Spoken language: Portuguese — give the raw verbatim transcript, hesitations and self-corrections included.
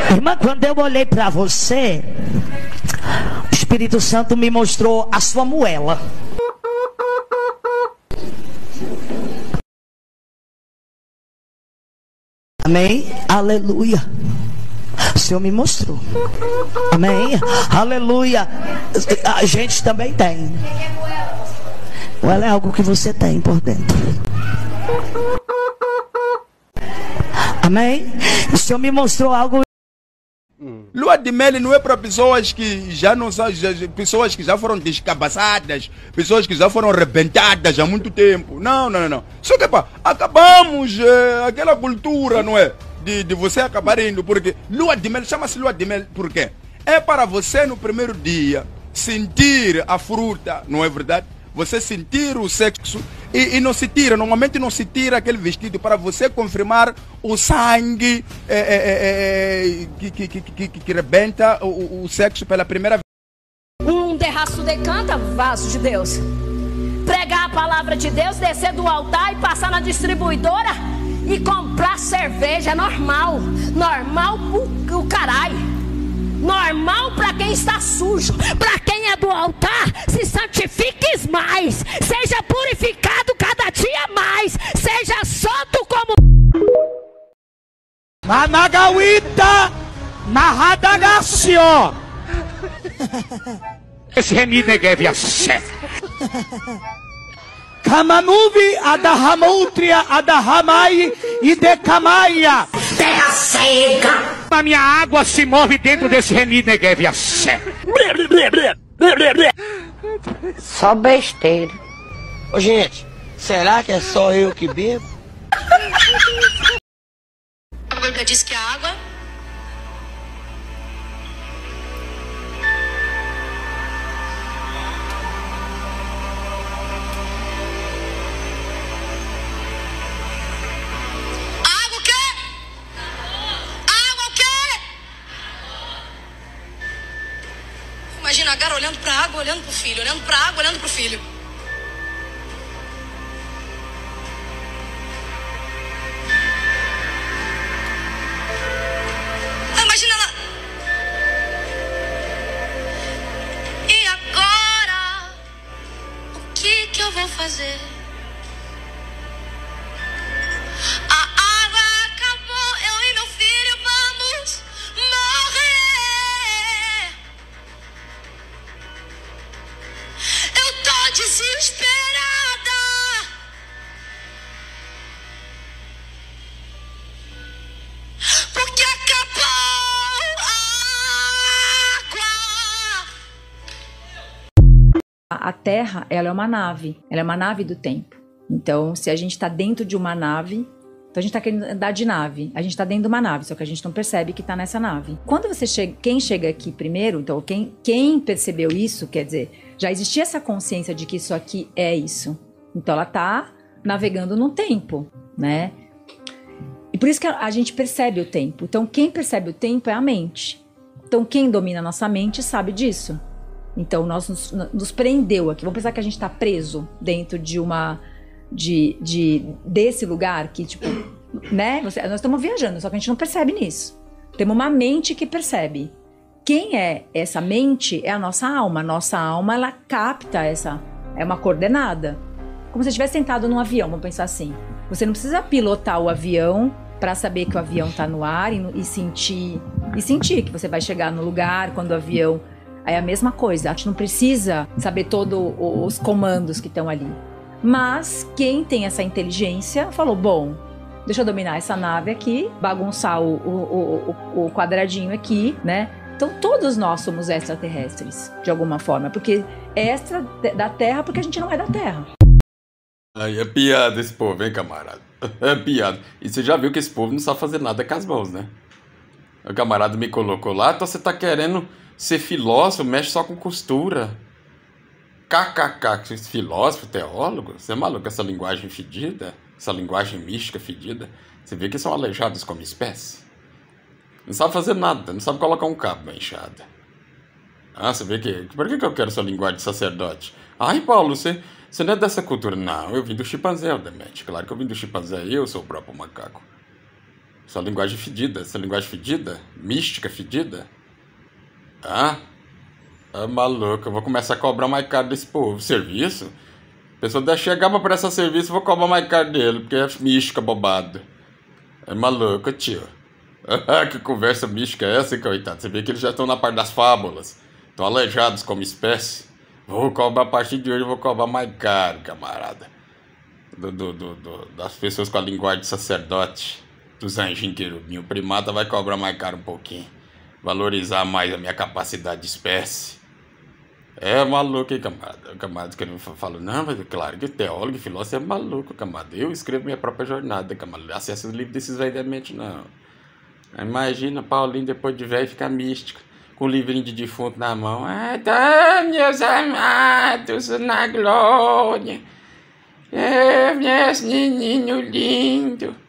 Irmã, quando eu olhei para você, o Espírito Santo me mostrou a sua moela. Amém? Aleluia. O Senhor me mostrou. Amém? Aleluia. A gente também tem. Moela é algo que você tem por dentro. Amém? O Senhor me mostrou algo. Lua de mel não é para pessoas que já não são, já, pessoas que já foram descabaçadas, pessoas que já foram arrebentadas há muito tempo. Não, não, não, não. Só que pá, acabamos é, aquela cultura, não é? De, de você acabar indo, porque lua de mel, chama-se lua de mel, por quê? É para você no primeiro dia sentir a fruta, não é verdade? Você sentir o sexo e, e não se tira, normalmente não se tira aquele vestido para você confirmar o sangue é, é, é, é, que, que, que, que, que rebenta o, o sexo pela primeira vez. Um terraço decanta, vaso de Deus. Pregar a palavra de Deus, descer do altar e passar na distribuidora e comprar cerveja, é normal. Normal o, o caralho. Normal para quem está sujo. Para quem é do altar, se santifiques mais. Seja purificado cada dia mais. Seja solto como Managawita Mahadagasio. Esse Reminegev Yasé. Kamanuvi Adahamutria Adahamai e Decamaia. terra seca. A minha água se move dentro desse Reminegev Yasé. Só besteira. Ô, gente, será que é só eu que bebo? A Bíblia diz que a água Água o quê? Água o quê? Imagina a Agar olhando para a água, olhando para o filho, olhando para a água, olhando para o filho. Imagina ela. E agora? O que que eu vou fazer? A água acabou, eu e meu filho vamos morrer. Eu tô desesperada. Porque acabou a água. A Terra, ela é uma nave, ela é uma nave do tempo. Então, se a gente está dentro de uma nave, então a gente está querendo andar de nave, a gente está dentro de uma nave, só que a gente não percebe que está nessa nave. Quando você chega, quem chega aqui primeiro, então quem, quem percebeu isso, quer dizer, já existia essa consciência de que isso aqui é isso. Então ela está navegando no tempo, né? E por isso que a, a gente percebe o tempo. Então quem percebe o tempo é a mente. Então quem domina a nossa mente sabe disso. Então nós nos, nos prendeu aqui. Vamos pensar que a gente está preso dentro de uma de, de desse lugar que tipo, né? Nós estamos viajando, só que a gente não percebe nisso. Temos uma mente que percebe. Quem é essa mente é a nossa alma. Nossa alma, ela capta essa, é uma coordenada. Como se você estivesse sentado num avião, vamos pensar assim. Você não precisa pilotar o avião para saber que o avião está no ar e, e sentir e sentir que você vai chegar no lugar quando o avião. É a mesma coisa. A gente não precisa saber todos os comandos que estão ali. Mas quem tem essa inteligência falou, bom, deixa eu dominar essa nave aqui, bagunçar o, o, o, o quadradinho aqui, né? Então todos nós somos extraterrestres, de alguma forma. Porque é extra da Terra porque a gente não é da Terra. Aí é piada esse povo, hein, camarada? É piada. E você já viu que esse povo não sabe fazer nada com as mãos, né? O camarada me colocou lá, então você tá querendo ser filósofo, mexe só com costura. Kkk, filósofo, teólogo? Você é maluco? Essa linguagem fedida? Essa linguagem mística fedida? Você vê que são aleijados como espécie? Não sabe fazer nada, não sabe colocar um cabo na enxada. Ah, você vê que... Por que que eu quero essa linguagem de sacerdote? Ai, Paulo, você, você não é dessa cultura. Não, eu vim do chimpanzé, Demet. Claro que eu vim do chimpanzé, eu sou o próprio macaco. Essa linguagem fedida, essa linguagem fedida, mística fedida. Ah, é maluco, eu vou começar a cobrar mais caro desse povo. Serviço? A pessoa deve chegar pra prestar serviço, eu vou cobrar mais caro dele, porque é mística bobado. É maluco, tio. Que conversa mística é essa, coitado? Você vê que eles já estão na parte das fábulas. Estão aleijados como espécie. Vou cobrar a partir de hoje, eu vou cobrar mais caro, camarada. Do, do, do, do, das pessoas com a linguagem de sacerdote. Dos anjinhos querubim. O primata vai cobrar mais caro um pouquinho. Valorizar mais a minha capacidade de espécie. É maluco, hein, camarada? O camarada que não fala, não, mas claro que teólogo e filósofo é maluco, camarada. Eu escrevo minha própria jornada, camarada. Acesso os livros desses velhos da mente, não. Imagina Paulinho depois de velho ficar místico, com o livrinho de defunto na mão. Ah, tá, meus amados, na glória. É, meus meninos lindos.